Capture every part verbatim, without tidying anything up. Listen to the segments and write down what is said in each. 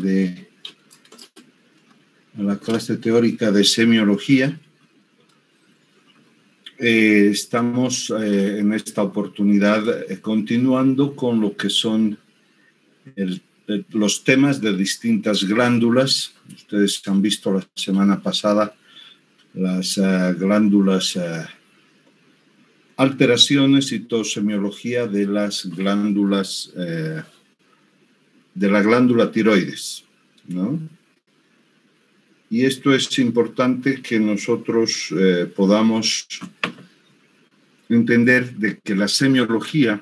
de a la clase teórica de semiología. Eh, estamos eh, en esta oportunidad eh, continuando con lo que son el, el, los temas de distintas glándulas. Ustedes han visto la semana pasada las uh, glándulas, uh, alteraciones y tosemiología de las glándulas, uh, de la glándula tiroides, ¿no? Y esto es importante que nosotros eh, podamos entender de que la semiología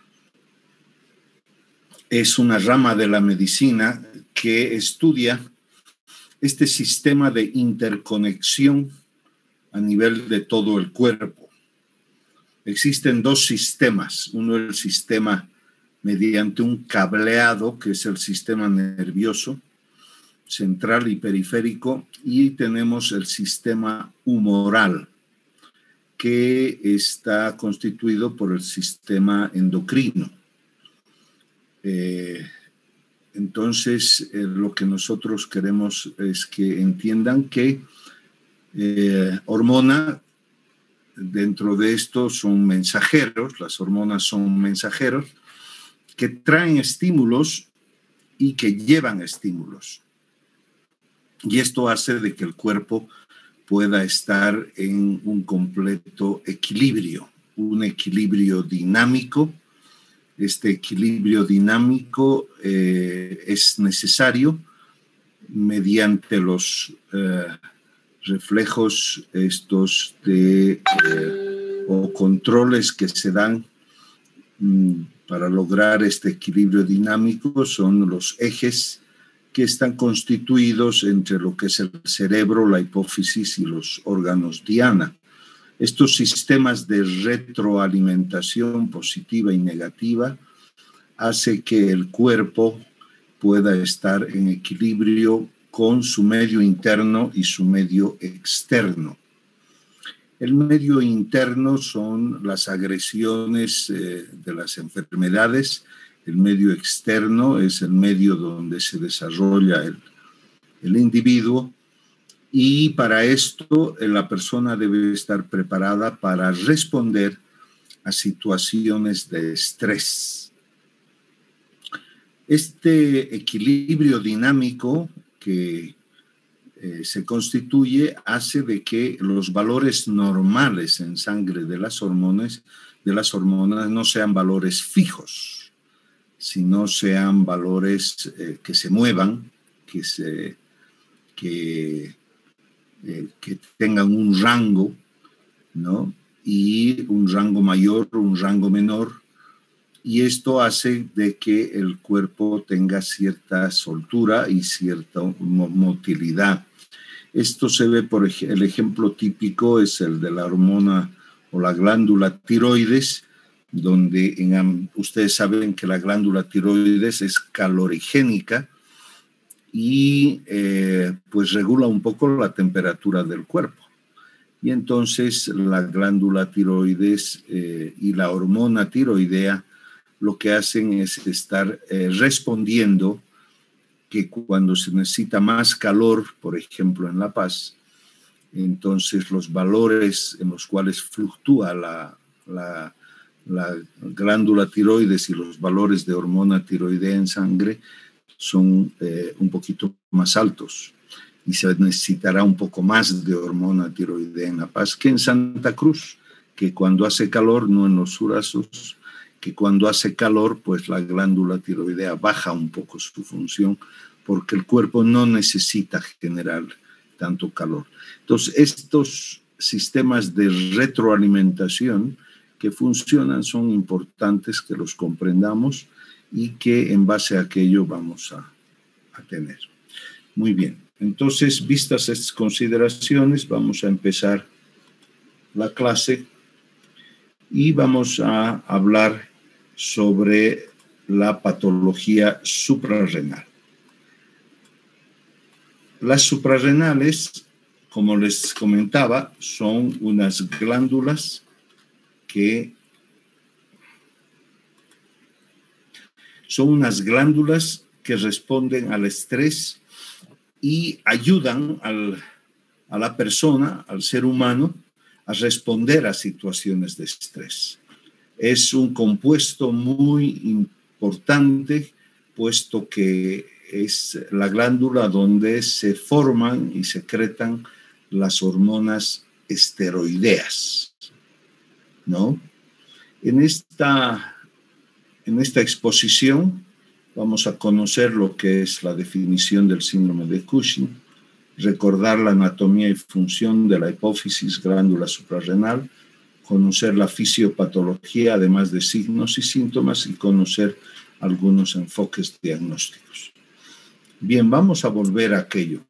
es una rama de la medicina que estudia este sistema de interconexión a nivel de todo el cuerpo. Existen dos sistemas. Uno es el sistema mediante un cableado, que es el sistema nervioso central y periférico, y tenemos el sistema humoral, que está constituido por el sistema endocrino. Eh, entonces, eh, lo que nosotros queremos es que entiendan que eh, hormona, dentro de esto son mensajeros, las hormonas son mensajeros que traen estímulos y que llevan estímulos. Y esto hace de que el cuerpo pueda estar en un completo equilibrio, un equilibrio dinámico. Este equilibrio dinámico eh, es necesario mediante los eh, reflejos estos de, eh, o controles que se dan mm, para lograr este equilibrio dinámico. Son los ejes que están constituidos entre lo que es el cerebro, la hipófisis y los órganos diana. Estos sistemas de retroalimentación positiva y negativa hace que el cuerpo pueda estar en equilibrio con su medio interno y su medio externo. El medio interno son las agresiones eh, de las enfermedades. El medio externo es el medio donde se desarrolla el, el individuo, y para esto la persona debe estar preparada para responder a situaciones de estrés. Este equilibrio dinámico que eh, se constituye hace de que los valores normales en sangre de las hormonas, de las hormonas no sean valores fijos, sino sean valores eh, que se muevan, que, se, que, eh, que tengan un rango, ¿no? Y un rango mayor, un rango menor, y esto hace de que el cuerpo tenga cierta soltura y cierta motilidad. Esto se ve, por ejemplo, el ejemplo típico es el de la hormona o la glándula tiroides, donde en, ustedes saben que la glándula tiroides es calorigénica y eh, pues regula un poco la temperatura del cuerpo. Y entonces la glándula tiroides eh, y la hormona tiroidea lo que hacen es estar eh, respondiendo que cuando se necesita más calor, por ejemplo en La Paz, entonces los valores en los cuales fluctúa la, la la glándula tiroides y los valores de hormona tiroidea en sangre son eh, un poquito más altos, y se necesitará un poco más de hormona tiroidea en La Paz que en Santa Cruz, que cuando hace calor, no en los Surazos, que cuando hace calor, pues la glándula tiroidea baja un poco su función porque el cuerpo no necesita generar tanto calor. Entonces, estos sistemas de retroalimentación que funcionan son importantes que los comprendamos y que en base a aquello vamos a, a tener. Muy bien, entonces, vistas estas consideraciones, vamos a empezar la clase y vamos a hablar sobre la patología suprarrenal. Las suprarrenales, como les comentaba, son unas glándulas que son unas glándulas que responden al estrés y ayudan al, a la persona, al ser humano, a responder a situaciones de estrés. Es un compuesto muy importante, puesto que es la glándula donde se forman y secretan las hormonas esteroideas, ¿no? En esta, en esta exposición vamos a conocer lo que es la definición del síndrome de Cushing, recordar la anatomía y función de la hipófisis glándula suprarrenal, conocer la fisiopatología, además de signos y síntomas, y conocer algunos enfoques diagnósticos. Bien, vamos a volver a aquello.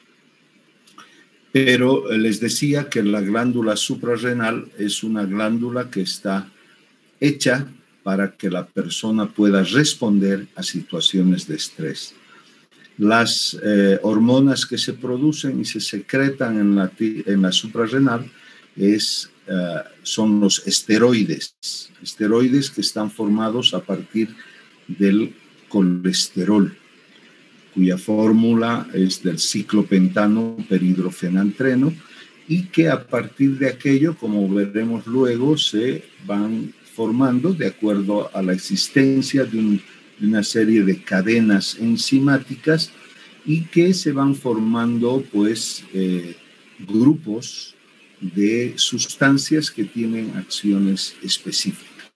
Pero les decía que la glándula suprarrenal es una glándula que está hecha para que la persona pueda responder a situaciones de estrés. Las eh, hormonas que se producen y se secretan en la, en la suprarrenal es, uh, son los esteroides, esteroides que están formados a partir del colesterol, cuya fórmula es del ciclopentano perhidrofenantreno, y que a partir de aquello, como veremos luego, se van formando de acuerdo a la existencia de, un, de una serie de cadenas enzimáticas y que se van formando pues eh, grupos de sustancias que tienen acciones específicas.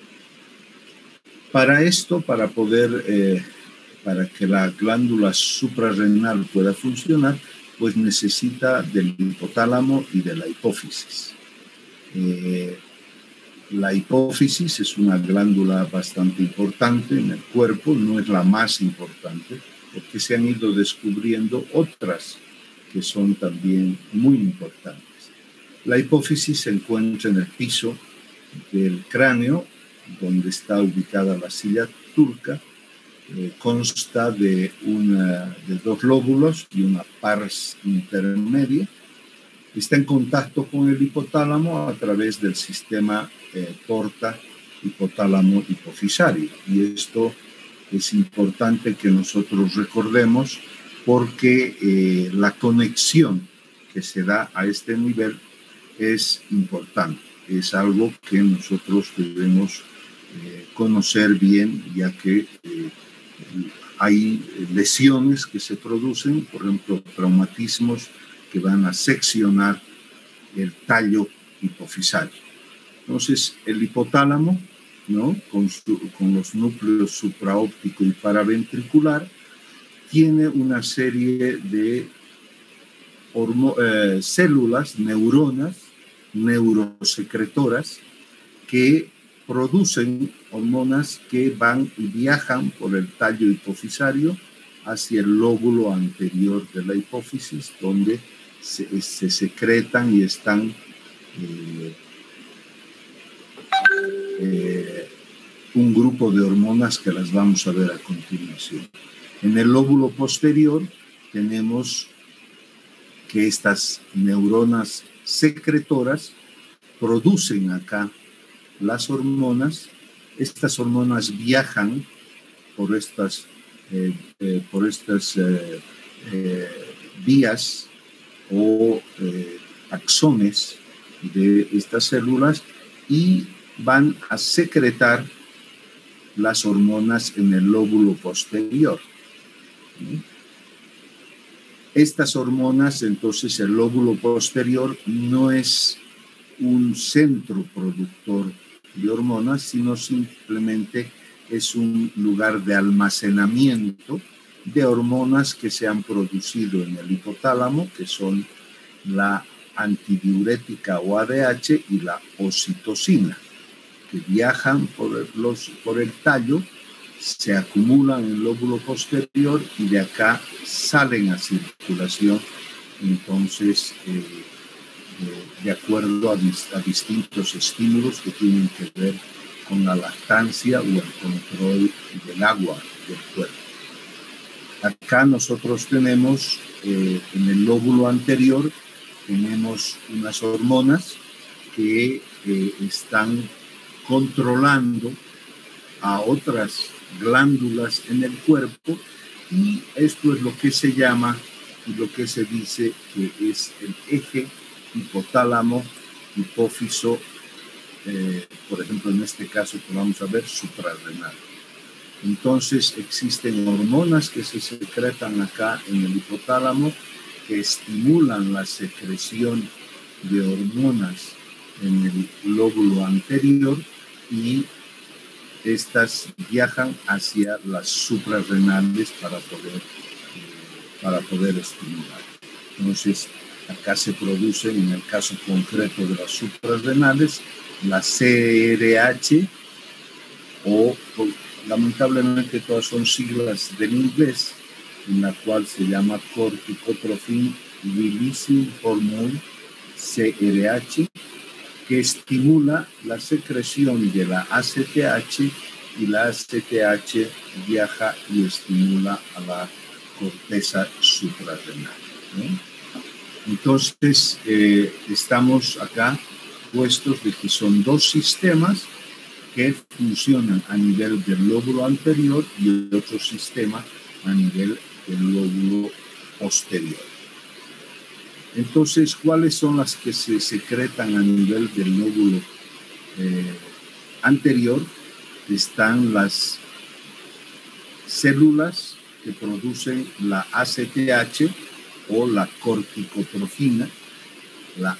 Para esto, para poder, eh, para que la glándula suprarrenal pueda funcionar, pues necesita del hipotálamo y de la hipófisis. Eh, la hipófisis es una glándula bastante importante en el cuerpo, no es la más importante, porque se han ido descubriendo otras que son también muy importantes. La hipófisis se encuentra en el piso del cráneo, donde está ubicada la silla turca. Eh, consta de, una, de dos lóbulos y una pars intermedia. Está en contacto con el hipotálamo a través del sistema eh, porta hipotálamo hipofisario. Y esto es importante que nosotros recordemos porque eh, la conexión que se da a este nivel es importante. Es algo que nosotros debemos eh, conocer bien, ya que eh, hay lesiones que se producen, por ejemplo, traumatismos que van a seccionar el tallo hipofisario. Entonces, el hipotálamo, ¿no? con, su, con los núcleos supraóptico y paraventricular, tiene una serie de hormo, eh, células, neuronas, neurosecretoras, que producen hormonas que van y viajan por el tallo hipofisario hacia el lóbulo anterior de la hipófisis, donde se, se secretan y están eh, eh, un grupo de hormonas que las vamos a ver a continuación. En el lóbulo posterior tenemos que estas neuronas secretoras producen acá las hormonas. Estas hormonas viajan por estas, eh, eh, por estas eh, eh, vías o eh, axones de estas células y van a secretar las hormonas en el lóbulo posterior. Estas hormonas, entonces, el lóbulo posterior no es un centro productor de hormonas, sino simplemente es un lugar de almacenamiento de hormonas que se han producido en el hipotálamo, que son la antidiurética o A D H y la oxitocina, que viajan por, los, por el tallo, se acumulan en el lóbulo posterior y de acá salen a circulación, entonces, eh, eh, de acuerdo a, dis, a distintos estímulos que tienen que ver con la lactancia o el control del agua del cuerpo. Acá nosotros tenemos, eh, en el lóbulo anterior, tenemos unas hormonas que eh, están controlando a otras glándulas en el cuerpo, y esto es lo que se llama y lo que se dice que es el eje hipotálamo, hipófiso, eh, por ejemplo, en este caso que vamos a ver, suprarrenal. Entonces existen hormonas que se secretan acá en el hipotálamo que estimulan la secreción de hormonas en el lóbulo anterior, y estas viajan hacia las suprarrenales para poder, eh, para poder estimular. Entonces, acá se producen, en el caso concreto de las suprarrenales, la C R H, o, o lamentablemente todas son siglas del inglés, en la cual se llama corticotrophin releasing hormone, C R H, que estimula la secreción de la A C T H, y la A C T H viaja y estimula a la corteza suprarrenal, ¿no? Entonces, eh, estamos acá puestos de que son dos sistemas que funcionan a nivel del lóbulo anterior y otro sistema a nivel del lóbulo posterior. Entonces, ¿cuáles son las que se secretan a nivel del lóbulo eh, anterior? Están las células que producen la A C T H o la corticotrofina, la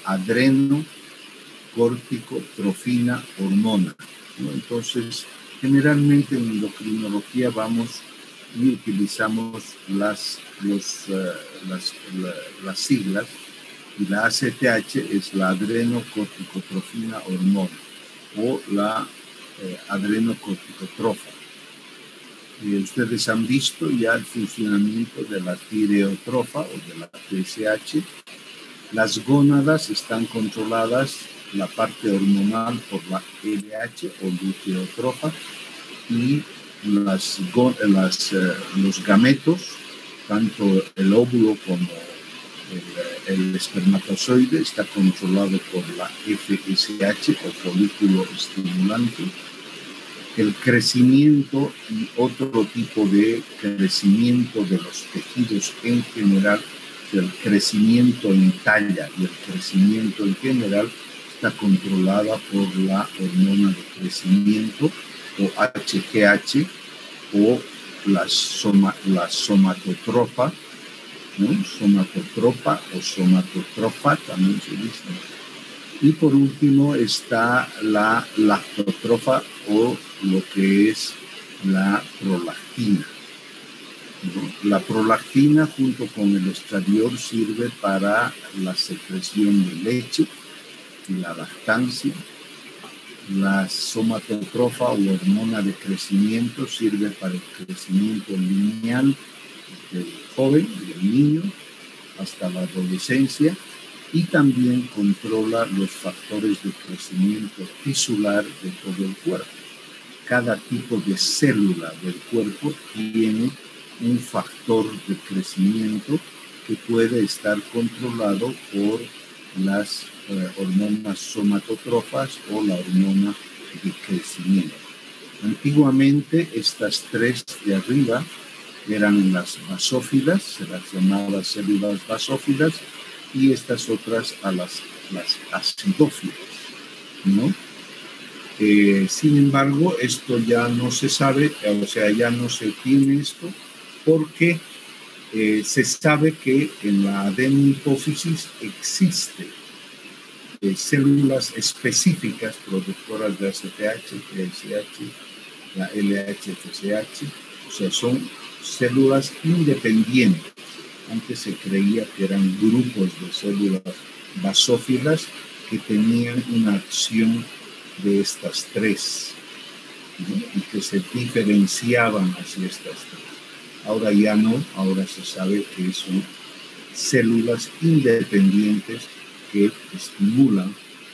adrenocorticotrofina hormona, ¿no? Entonces, generalmente en endocrinología vamos y utilizamos las, los, uh, las, la, las siglas, y la A C T H es la adrenocorticotrofina hormona o la eh, adrenocorticotrofa. Y ustedes han visto ya el funcionamiento de la tireotrofa o de la T S H. Las gónadas están controladas, la parte hormonal, por la L H o luteotrofa, y las, las, eh, los gametos, tanto el óvulo como el, el espermatozoide, está controlado por la F S H o folículo estimulante. El crecimiento y otro tipo de crecimiento de los tejidos en general, el crecimiento en talla y el crecimiento en general, está controlada por la hormona de crecimiento o H G H o la, soma, la somatotropa, ¿no? Somatotropa o somatotrofa también se dice. Y por último está la lactotrofa o lo que es la prolactina, ¿no? La prolactina junto con el estradiol sirve para la secreción de leche y la lactancia. La somatotrofa o hormona de crecimiento sirve para el crecimiento lineal del joven, del niño, hasta la adolescencia, y también controla los factores de crecimiento tisular de todo el cuerpo. Cada tipo de célula del cuerpo tiene un factor de crecimiento que puede estar controlado por las eh, hormonas somatotrofas o la hormona de crecimiento. Antiguamente estas tres de arriba eran las basófilas, se las llamaba células basófilas, y estas otras a las, las acidófilas, ¿no? Eh, sin embargo, esto ya no se sabe, o sea, ya no se tiene esto, porque eh, se sabe que en la adenohipófisis existen eh, células específicas productoras de A C T H, T S H, la L H F S H, o sea, son células independientes. Antes se creía que eran grupos de células basófilas que tenían una acción de estas tres, ¿no? Y que se diferenciaban hacia estas tres. Ahora ya no, ahora se sabe que son células independientes que estimulan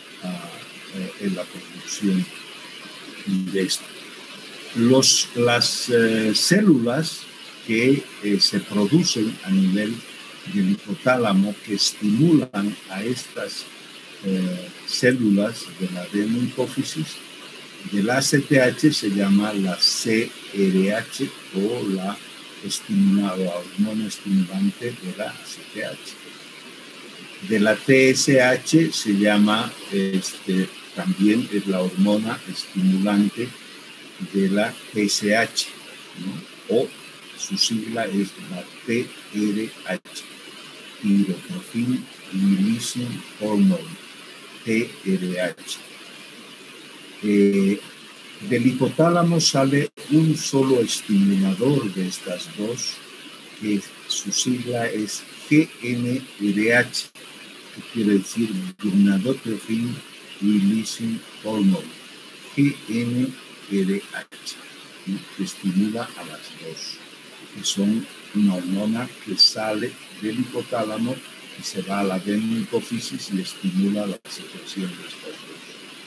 uh, eh, la producción de esto. Los, las uh, células que eh, se producen a nivel del hipotálamo, que estimulan a estas eh, células de la adenohipófisis, del A C T H se llama la C R H o la estimulada hormona estimulante de la A C T H. De la T S H se llama, este, también es la hormona estimulante de la T S H, ¿no? O su sigla es la T R H, Tyrotrophin Releasing Hormone, T R H. Eh, del hipotálamo sale un solo estimulador de estas dos, que su sigla es G N R H, que quiere decir Gonadotrophin Releasing Hormone, G N R H, ¿no? Que estimula a las dos, que son una hormona que sale del hipotálamo y se va a la hipófisis y estimula la secreción de estas dos.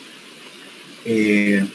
Eh,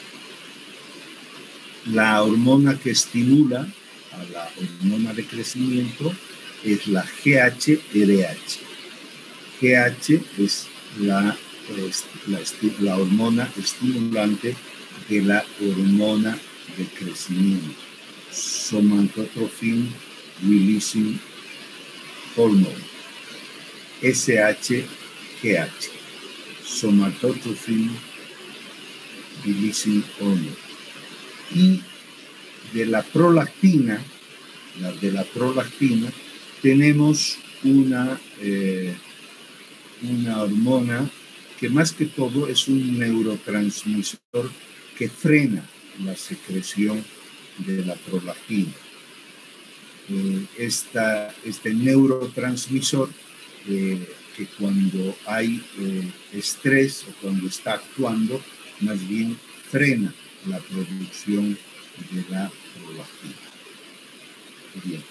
la hormona que estimula a la hormona de crecimiento es la G H R H. G H es la, es la, la hormona estimulante de la hormona de crecimiento, Somatotrophin Releasing Hormone, S H G H, Somatotrophin Releasing Hormone. Y de la prolactina, la de la prolactina, tenemos una, eh, una hormona que más que todo es un neurotransmisor que frena la secreción de la prolactina. Eh, esta, este neurotransmisor eh, que cuando hay eh, estrés o cuando está actuando, más bien frena la producción de la prolactina. Bien.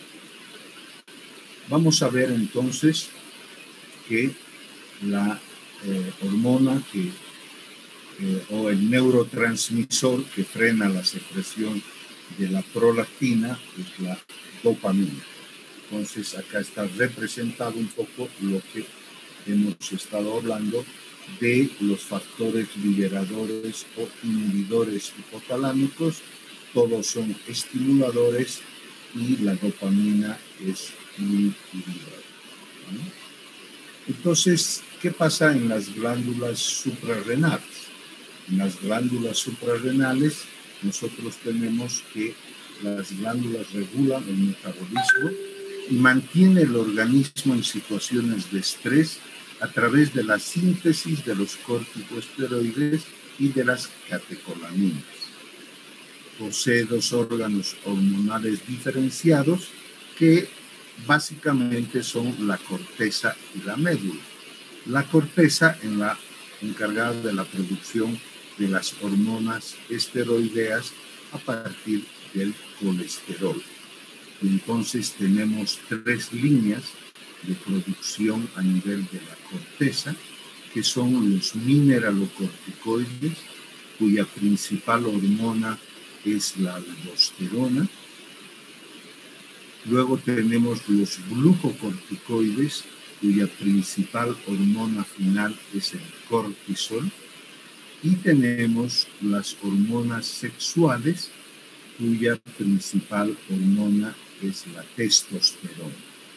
Vamos a ver entonces que la eh, hormona que, eh, o el neurotransmisor que frena la secreción de la prolactina es la dopamina. Entonces acá está representado un poco lo que hemos estado hablando de los factores liberadores o inhibidores hipotalámicos. Todos son estimuladores y la dopamina es un inhibidor, ¿no? Entonces, ¿qué pasa en las glándulas suprarrenales? En las glándulas suprarrenales nosotros tenemos que las glándulas regulan el metabolismo y mantiene el organismo en situaciones de estrés a través de la síntesis de los corticosteroides y de las catecolaminas. Posee dos órganos hormonales diferenciados que básicamente son la corteza y la médula. La corteza en la encargada de la producción de las hormonas esteroideas a partir del colesterol. Entonces tenemos tres líneas de producción a nivel de la corteza, que son los mineralocorticoides, cuya principal hormona es la aldosterona. Luego tenemos los glucocorticoides, cuya principal hormona final es el cortisol. Y tenemos las hormonas sexuales, cuya principal hormona es la testosterona.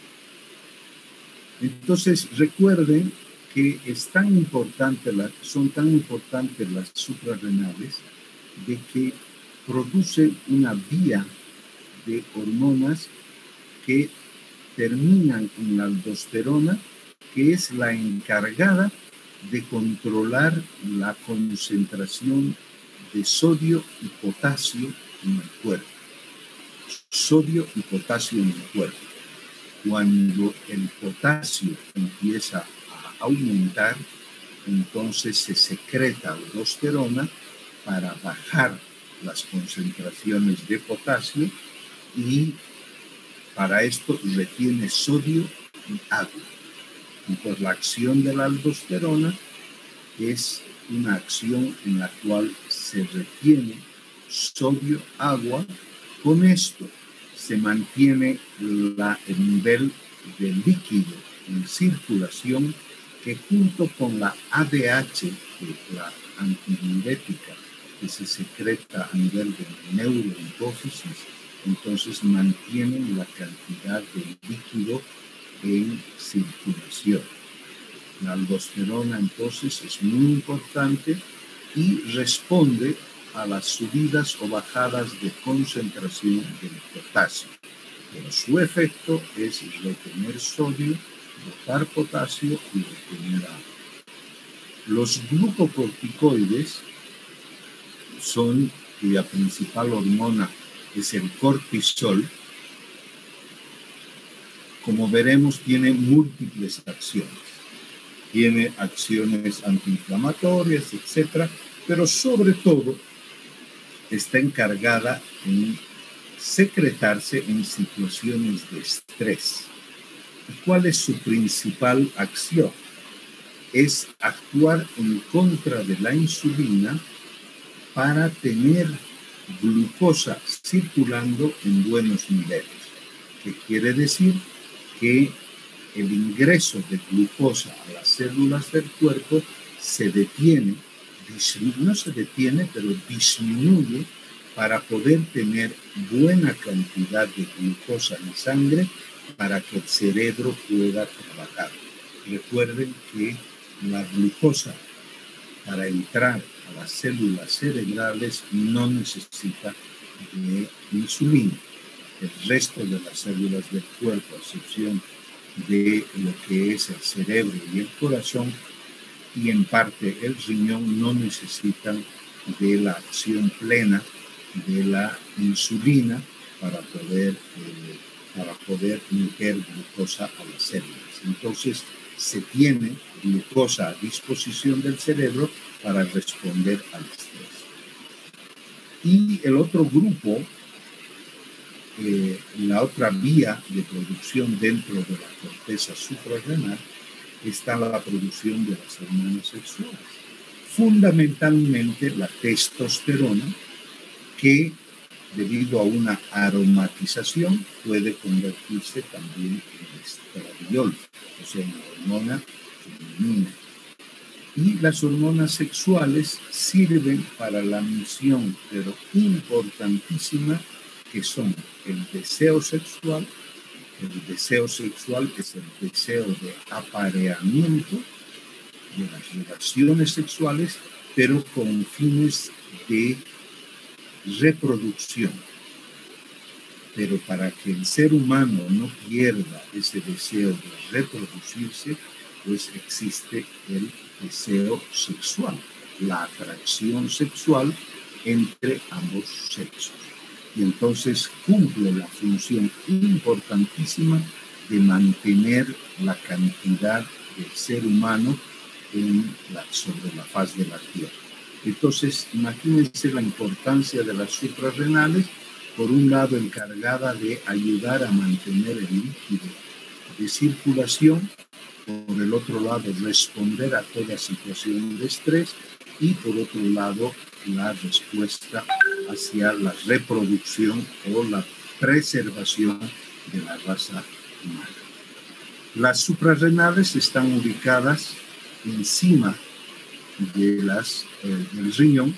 Entonces, recuerden que es tan importante la, son tan importantes las suprarrenales de que producen una vía de hormonas que terminan en la aldosterona, que es la encargada de controlar la concentración de sodio y potasio en el cuerpo. Sodio y potasio en el cuerpo. Cuando el potasio empieza a aumentar, entonces se secreta aldosterona para bajar las concentraciones de potasio y para esto retiene sodio y agua. Entonces la acción de la aldosterona es una acción en la cual se retiene sodio, agua. Con esto se mantiene la, el nivel de líquido en circulación que junto con la A D H, que la antidiurética que se secreta a nivel de neurohipófisis, entonces mantienen la cantidad de líquido en circulación. La aldosterona entonces es muy importante y responde a las subidas o bajadas de concentración del potasio. Pero su efecto es retener sodio, botar potasio y retener agua. Los glucocorticoides son, cuya principal hormona es el cortisol, como veremos, tiene múltiples acciones. Tiene acciones antiinflamatorias, etcétera, pero sobre todo está encargada en secretarse en situaciones de estrés. ¿Y cuál es su principal acción? Es actuar en contra de la insulina para tener glucosa circulando en buenos niveles. ¿Qué quiere decir? Que el ingreso de glucosa a las células del cuerpo se detiene, no se detiene, pero disminuye para poder tener buena cantidad de glucosa en sangre para que el cerebro pueda trabajar. Recuerden que la glucosa para entrar a las células cerebrales no necesita de insulina. El resto de las células del cuerpo, a excepción de lo que es el cerebro y el corazón, y en parte el riñón, no necesitan de la acción plena de la insulina para poder, eh, para poder meter glucosa a las células. Entonces, se tiene glucosa a disposición del cerebro para responder al estrés. Y el otro grupo, eh, la otra vía de producción dentro de la corteza suprarrenal, está la producción de las hormonas sexuales. Fundamentalmente la testosterona, que debido a una aromatización puede convertirse también en estradiol, o sea, en hormona femenina. Y las hormonas sexuales sirven para la misión, pero importantísima, que son el deseo sexual. El deseo sexual es el deseo de apareamiento de las relaciones sexuales, pero con fines de reproducción. Pero para que el ser humano no pierda ese deseo de reproducirse, pues existe el deseo sexual, la atracción sexual entre ambos sexos. Y entonces cumple la función importantísima de mantener la cantidad del ser humano en la, sobre la faz de la Tierra. Entonces, imagínense la importancia de las suprarrenales, por un lado encargada de ayudar a mantener el líquido de circulación, por el otro lado responder a toda situación de estrés y por otro lado la respuesta hacia la reproducción o la preservación de la raza humana. Las suprarrenales están ubicadas encima de las, eh, del riñón,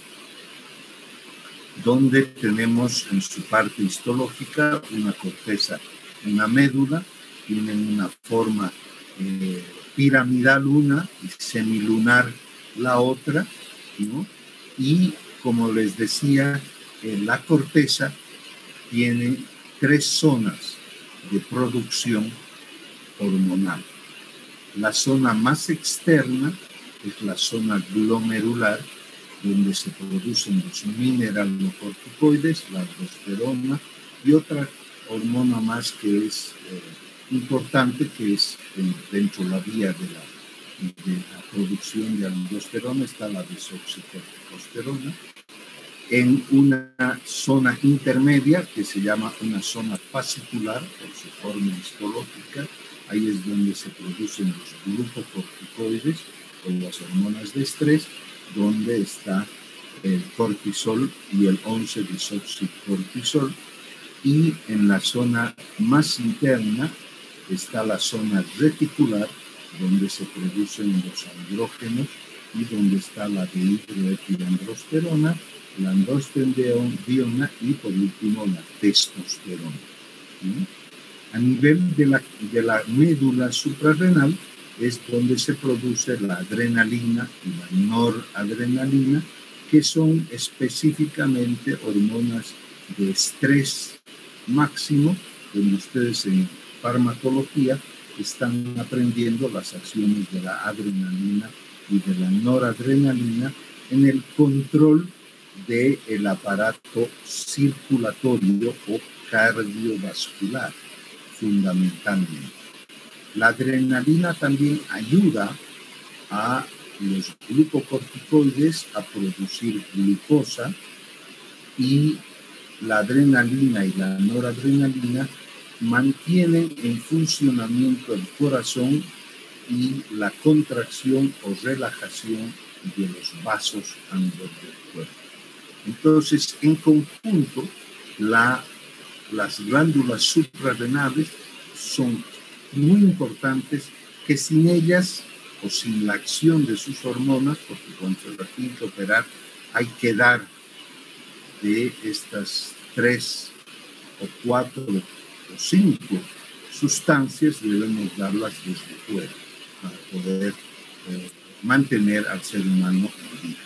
donde tenemos en su parte histológica una corteza, una médula, tienen una forma eh, piramidal una y semilunar la otra, ¿no? Y como les decía, eh, la corteza tiene tres zonas de producción hormonal. La zona más externa es la zona glomerular, donde se producen los mineralocorticoides, la aldosterona y otra hormona más que es eh, importante, que es eh, dentro de la vía de la, de la producción de aldosterona, está la desoxicorticosterona. En una zona intermedia, que se llama una zona fascicular, por su forma histológica, ahí es donde se producen los glucocorticoides o las hormonas de estrés, donde está el cortisol y el once desoxicortisol. Y en la zona más interna está la zona reticular, donde se producen los andrógenos y donde está la dihidroepiandrosterona, la androstenediona y por último la testosterona. ¿Sí? A nivel de la, de la médula suprarrenal es donde se produce la adrenalina y la noradrenalina, que son específicamente hormonas de estrés máximo, donde ustedes en farmacología están aprendiendo las acciones de la adrenalina y de la noradrenalina en el control del aparato circulatorio o cardiovascular, fundamentalmente. La adrenalina también ayuda a los glucocorticoides a producir glucosa, y la adrenalina y la noradrenalina mantienen en funcionamiento el corazón y la contracción o relajación de los vasos a nivel del cuerpo. Entonces, en conjunto, la, las glándulas suprarrenales son muy importantes, que sin ellas o sin la acción de sus hormonas, porque cuando se las tiene que operar hay que dar de estas tres o cuatro o cinco sustancias, debemos darlas desde fuera para poder eh, mantener al ser humano en vida.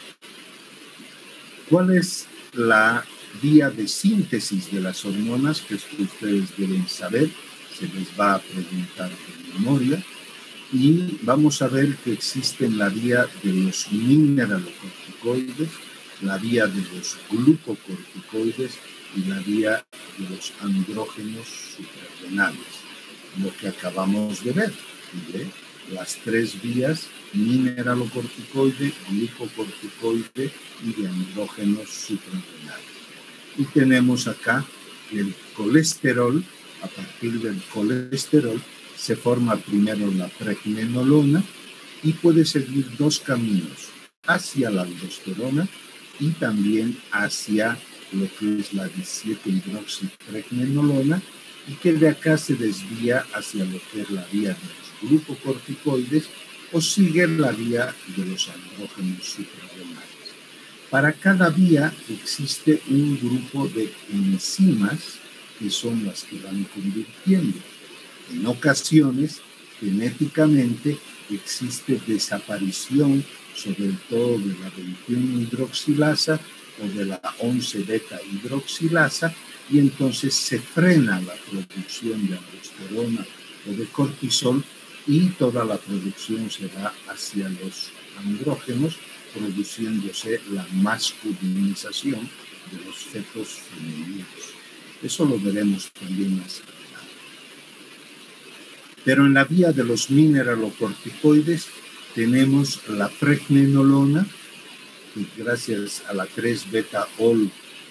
¿Cuál es la vía de síntesis de las hormonas? Que ustedes deben saber, se les va a preguntar de memoria, y vamos a ver que existen la vía de los mineralocorticoides, la vía de los glucocorticoides y la vía de los andrógenos suprarrenales, lo que acabamos de ver, ¿sí? Las tres vías: mineralocorticoide, glucocorticoide y de andrógenos suprarrenales. Y tenemos acá el colesterol. A partir del colesterol se forma primero la pregnenolona y puede seguir dos caminos: hacia la aldosterona y también hacia lo que es la diecisiete hidroxipregnenolona, y que de acá se desvía hacia lo que es la vía de los glucocorticoides o sigue la vía de los andrógenos suprarrenales. Para cada vía existe un grupo de enzimas que son las que van convirtiendo. En ocasiones, genéticamente, existe desaparición, sobre todo de la veintiuno hidroxilasa o de la once beta hidroxilasa, y entonces se frena la producción de aldosterona o de cortisol y toda la producción se va hacia los andrógenos, produciéndose la masculinización de los fetos femeninos. Eso lo veremos también más adelante. Pero en la vía de los mineralocorticoides tenemos la pregnenolona, que gracias a la tres beta ol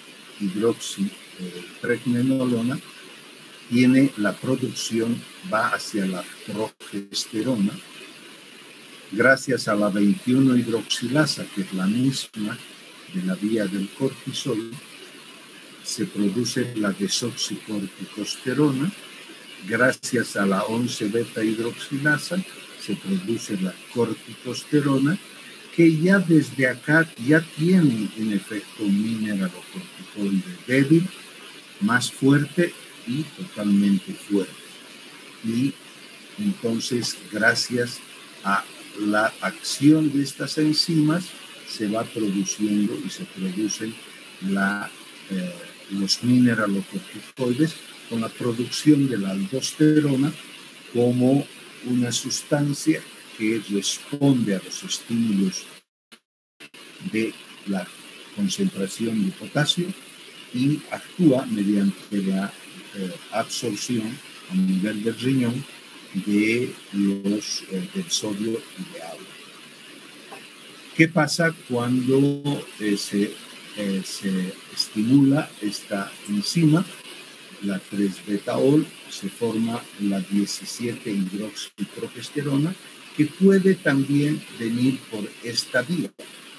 hidroxipregnenolona tiene la producción, va hacia la progesterona. Gracias a la veintiuno hidroxilasa, que es la misma de la vía del cortisol, se produce la desoxicorticosterona. Gracias a la once beta hidroxilasa se produce la corticosterona, que ya desde acá ya tiene un efecto mineralocorticoide débil, más fuerte y totalmente fuerte. Y entonces, gracias a la acción de estas enzimas, se va produciendo y se producen la, eh, los mineralocorticoides, con la producción de la aldosterona como una sustancia que responde a los estímulos de la concentración de potasio y actúa mediante la eh, absorción a nivel del riñón de los, eh, del sodio y de agua. ¿Qué pasa cuando eh, se, eh, se estimula esta enzima? La tres beta ol, se forma la diecisiete hidroxiprogesterona, que puede también venir por esta vía.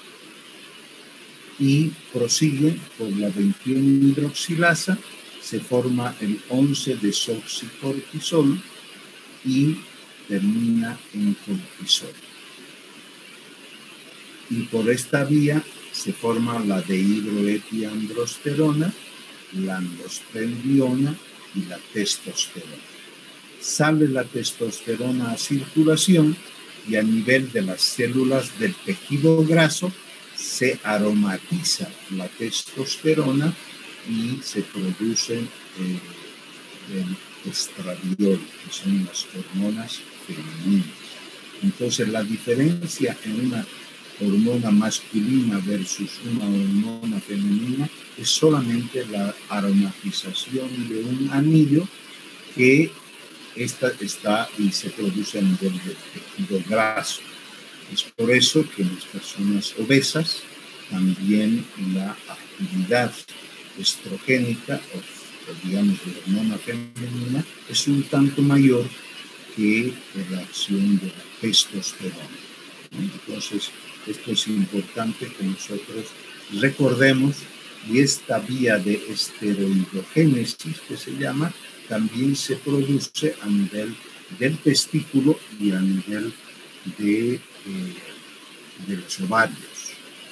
Y prosigue por la veintiuno hidroxilasa, se forma el once desoxicortisol y termina en cortisol. y por esta vía se forma la dehidroepiandrosterona, la androstenediona y la testosterona. Sale la testosterona a circulación y a nivel de las células del tejido graso se aromatiza la testosterona y se producen eh, el estradiol, que son las hormonas femeninas. Entonces, la diferencia en una hormona masculina versus una hormona femenina es solamente la aromatización de un anillo que esta está y se produce a nivel del tejido graso. Es por eso que en las personas obesas también la actividad estrogénica o, o digamos de hormona femenina es un tanto mayor que la acción de la testosterona. Entonces, esto es importante que nosotros recordemos, y esta vía de esteroidogénesis que se llama, también se produce a nivel del testículo y a nivel de, eh, de los ovarios.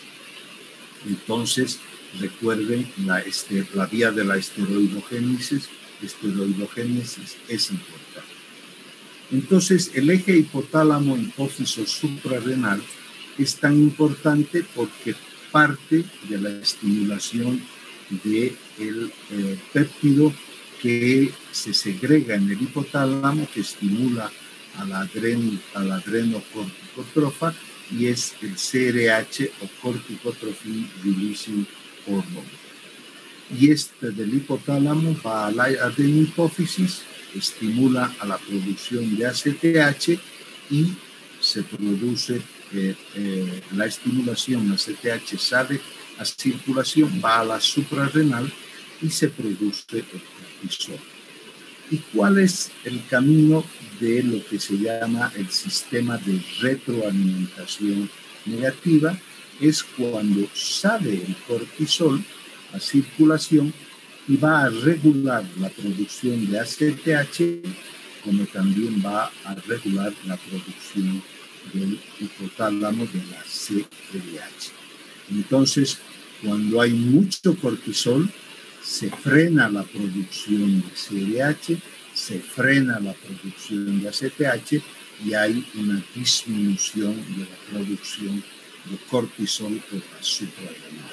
Entonces, recuerden, la, este, la vía de la esteroidogénesis, esteroidogénesis es importante. Entonces, el eje hipotálamo-hipófiso suprarrenal es tan importante porque parte de la estimulación del eh, péptido que se segrega en el hipotálamo, que estimula a la, adren, a la adrenocorticotrofa, y es el C R H o corticotrophin releasing hormone. Y este del hipotálamo va a la adenohipófisis, estimula a la producción de A C T H y se produce eh, eh, la estimulación, A C T H sale a circulación, va a la suprarrenal y se produce el cortisol. ¿Y cuál es el camino de lo que se llama el sistema de retroalimentación negativa? Es cuando sale el cortisol a circulación y va a regular la producción de A C T H, como también va a regular la producción del hipotálamo de la C R H. Entonces, cuando hay mucho cortisol, se frena la producción de C R H, se frena la producción de A C T H y hay una disminución de la producción de cortisol por las suprarrenales.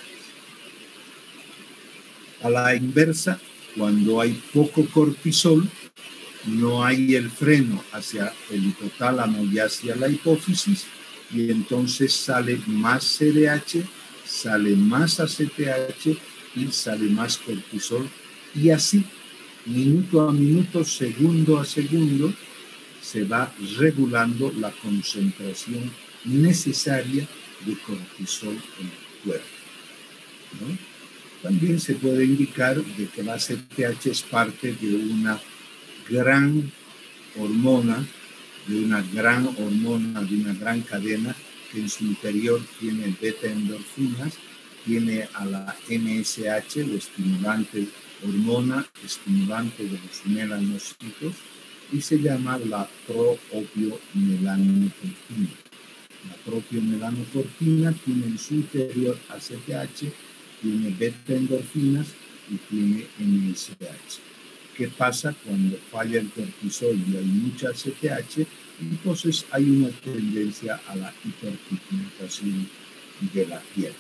A la inversa, cuando hay poco cortisol, no hay el freno hacia el hipotálamo y hacia la hipófisis, y entonces sale más C R H, sale más A C T H y sale más cortisol, y así, minuto a minuto, segundo a segundo, se va regulando la concentración necesaria de cortisol en el cuerpo, ¿no? También se puede indicar de que la A C T H es parte de una gran hormona, de una gran hormona, de una gran cadena que en su interior tiene beta-endorfinas, tiene a la M S H, el estimulante hormona, estimulante de los melanocitos, y se llama la proopiomelanocortina. La proopiomelanocortina tiene en su interior A C T H, tiene beta-endorfinas y tiene M S H. ¿Qué pasa cuando falla el cortisol y hay mucha A C T H? Entonces hay una tendencia a la hiperpigmentación de la piel.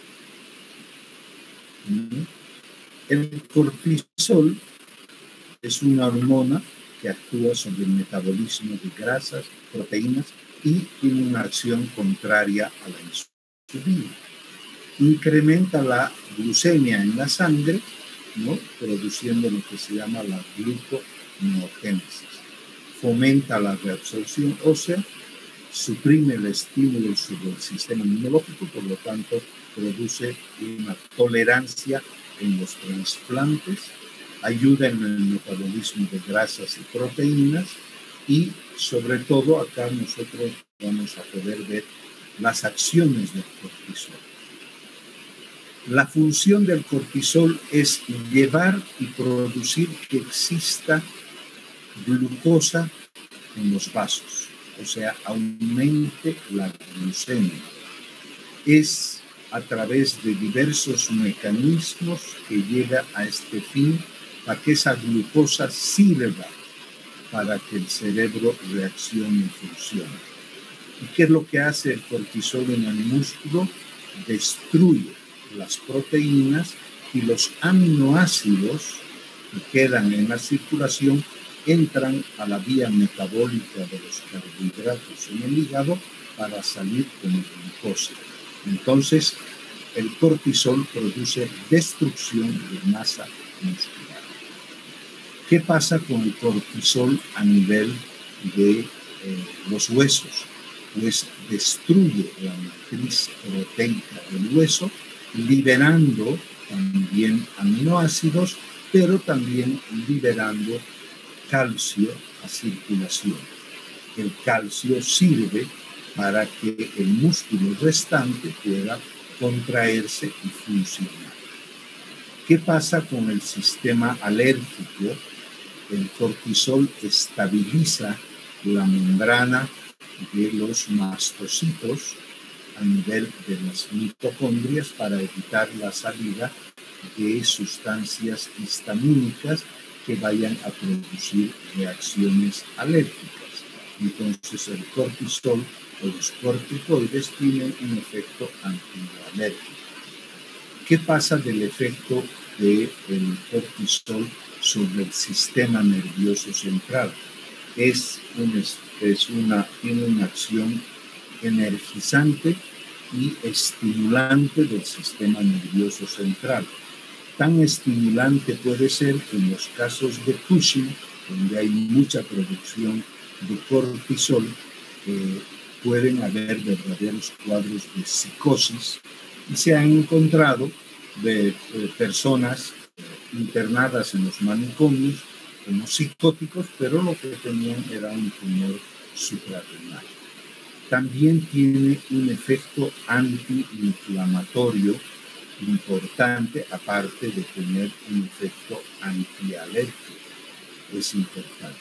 El cortisol es una hormona que actúa sobre el metabolismo de grasas, proteínas y tiene una acción contraria a la insulina. Incrementa la glucemia en la sangre, ¿no?, produciendo lo que se llama la gluconeogénesis. Fomenta la reabsorción ósea, suprime el estímulo sobre el sistema inmunológico, por lo tanto produce una tolerancia en los trasplantes, ayuda en el metabolismo de grasas y proteínas, y sobre todo acá nosotros vamos a poder ver las acciones del cortisol. La función del cortisol es llevar y producir que exista glucosa en los vasos, o sea, aumente la glucemia. es a través de diversos mecanismos que llega a este fin, para que esa glucosa sirva para que el cerebro reaccione y funcione. ¿Y qué es lo que hace el cortisol en el músculo? Destruye las proteínas y los aminoácidos que quedan en la circulación entran a la vía metabólica de los carbohidratos en el hígado para salir como glucosa. Entonces, el cortisol produce destrucción de masa muscular. ¿Qué pasa con el cortisol a nivel de eh, los huesos? Pues destruye la matriz proteica del hueso, liberando también aminoácidos, pero también liberando calcio a circulación. El calcio sirve para que el músculo restante pueda contraerse y funcionar. ¿Qué pasa con el sistema alérgico? El cortisol estabiliza la membrana de los mastocitos a nivel de las mitocondrias para evitar la salida de sustancias histamínicas que vayan a producir reacciones alérgicas. Entonces el cortisol o los corticoides tienen un efecto antialérgico. ¿Qué pasa del efecto del cortisol sobre el sistema nervioso central? Es, un, es una, tiene una acción energizante y estimulante del sistema nervioso central. Tan estimulante puede ser que en los casos de Cushing, donde hay mucha producción de cortisol, eh, pueden haber verdaderos cuadros de psicosis y se han encontrado de, de personas internadas en los manicomios como psicóticos, pero lo que tenían era un tumor suprarrenal. También tiene un efecto antiinflamatorio importante, aparte de tener un efecto antialérgico. Es importante.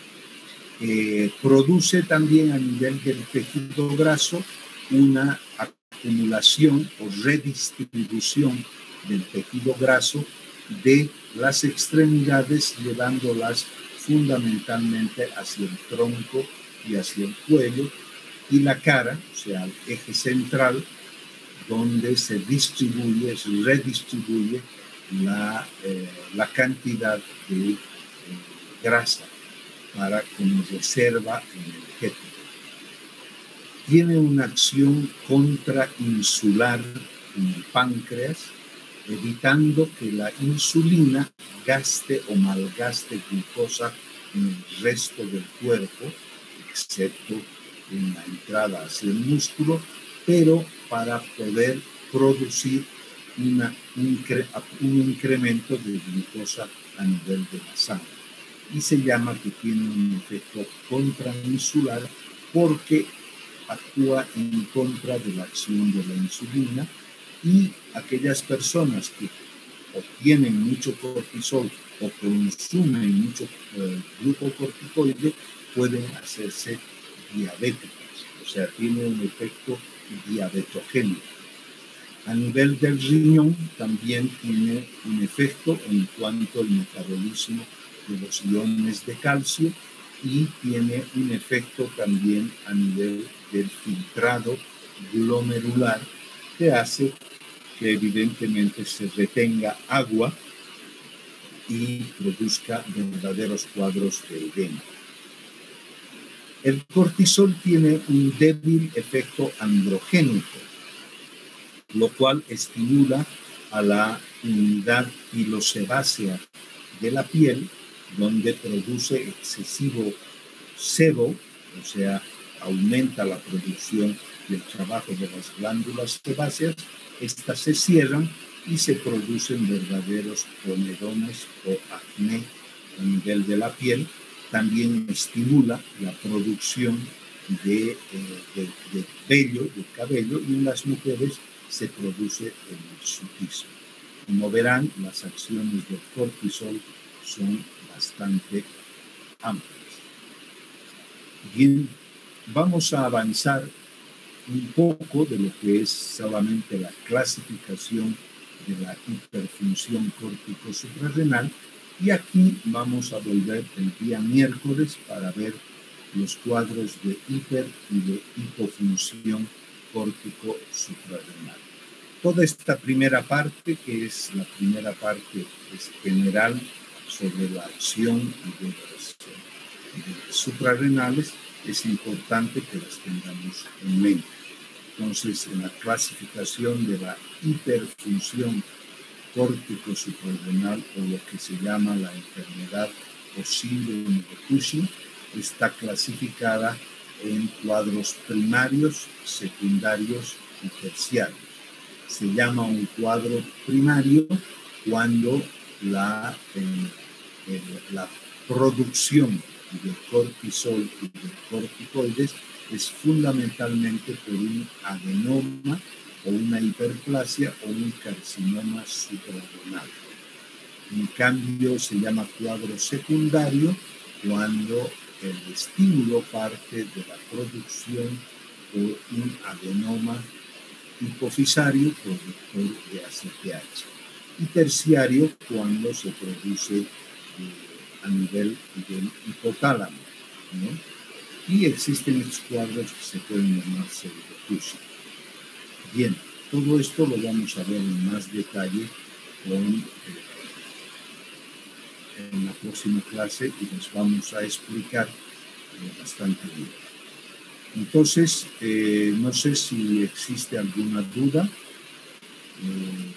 Eh, produce también a nivel del tejido graso una acumulación o redistribución del tejido graso de las extremidades, llevándolas fundamentalmente hacia el tronco y hacia el cuello, y la cara, o sea, el eje central, donde se distribuye, se redistribuye la, eh, la cantidad de eh, grasa para como reserva energética. Tiene una acción contrainsular en el páncreas, evitando que la insulina gaste o malgaste glucosa en el resto del cuerpo, excepto en la entrada hacia el músculo, pero para poder producir una, incre, un incremento de glucosa a nivel de la sangre. Y se llama que tiene un efecto contrainsular porque actúa en contra de la acción de la insulina, y aquellas personas que obtienen mucho cortisol o consumen mucho eh, glucocorticoide pueden hacerse diabéticas, o sea, tiene un efecto diabetogénico. A nivel del riñón también tiene un efecto en cuanto al metabolismo de los iones de calcio, y tiene un efecto también a nivel del filtrado glomerular, que hace que evidentemente se retenga agua y produzca verdaderos cuadros de edema. El cortisol tiene un débil efecto androgénico, lo cual estimula a la unidad pilosebácea de la piel, donde produce excesivo sebo, o sea, aumenta la producción y el trabajo de las glándulas sebáceas. Estas se cierran y se producen verdaderos comedones o acné a nivel de la piel. También estimula la producción de, eh, de, de vello, de cabello, y en las mujeres se produce el hirsutismo. Como verán, las acciones del cortisol son bastante amplias. Bien, vamos a avanzar un poco de lo que es solamente la clasificación de la hiperfunción córtico-suprarrenal, y aquí vamos a volver el día miércoles para ver los cuadros de hiper y de hipofunción córtico-suprarrenal. Toda esta primera parte, que es la primera parte es general sobre la acción de las, de las suprarrenales, es importante que las tengamos en mente. Entonces, en la clasificación de la hiperfunción córtico-suprarrenal, o lo que se llama la enfermedad o síndrome de Cushing, está clasificada en cuadros primarios, secundarios y terciarios. Se llama un cuadro primario cuando la, eh, eh, la producción de cortisol y de corticoides es fundamentalmente por un adenoma o una hiperplasia o un carcinoma suprarrenal. En cambio, se llama cuadro secundario cuando el estímulo parte de la producción por un adenoma hipofisario productor de A C T H. Y terciario cuando se produce eh, a nivel del hipotálamo, ¿no? Y existen estos cuadros que se pueden llamar pseudocushing. Bien, todo esto lo vamos a ver en más detalle con, eh, en la próxima clase, y les vamos a explicar eh, bastante bien. Entonces, eh, no sé si existe alguna duda. Eh,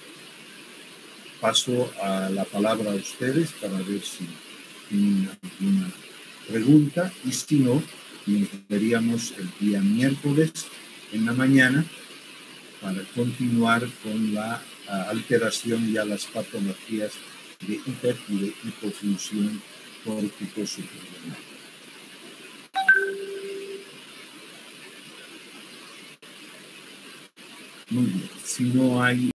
paso a la palabra a ustedes para ver si tienen alguna pregunta, y si no, nos veríamos el día miércoles en la mañana para continuar con la uh, alteración y a las patologías de hiper y de hipofunción córtico-suprarrenal. Muy bien, si no hay